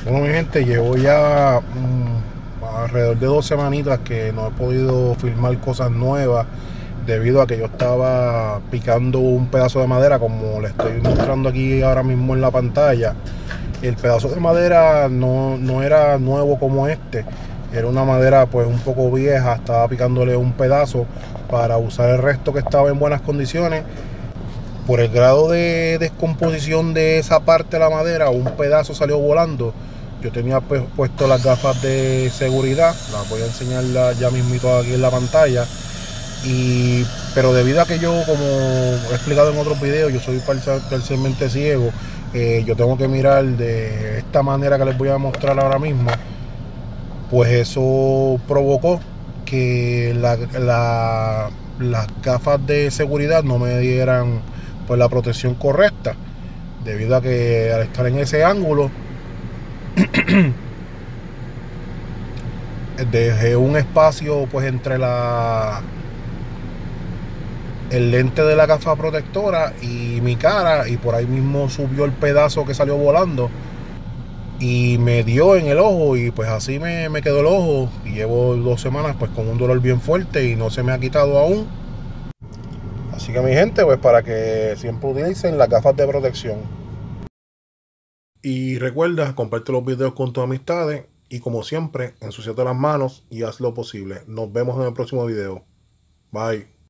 Bueno, mi gente, llevo ya alrededor de 2 semanitas que no he podido filmar cosas nuevas debido a que yo estaba picando un pedazo de madera, como le estoy mostrando aquí ahora mismo en la pantalla. El pedazo de madera no era nuevo como este, era una madera pues un poco vieja. Estaba picándole un pedazo para usar el resto que estaba en buenas condiciones. Por el grado de descomposición de esa parte de la madera, un pedazo salió volando. Yo tenía pues puesto las gafas de seguridad, las voy a enseñar ya mismito aquí en la pantalla. Pero debido a que yo, como he explicado en otros videos, yo soy parcialmente ciego. Yo tengo que mirar de esta manera que les voy a mostrar ahora mismo. Pues eso provocó que las gafas de seguridad no me dieran pues la protección correcta, debido a que al estar en ese ángulo dejé un espacio pues entre el lente de la gafa protectora y mi cara, y por ahí mismo subió el pedazo que salió volando y me dio en el ojo, y pues así me quedó el ojo, y llevo 2 semanas pues con un dolor bien fuerte y no se me ha quitado aún. Así que, mi gente, pues para que siempre utilicen las gafas de protección. Y recuerda, comparte los videos con tus amistades y, como siempre, ensúciate las manos y haz lo posible. Nos vemos en el próximo video. Bye.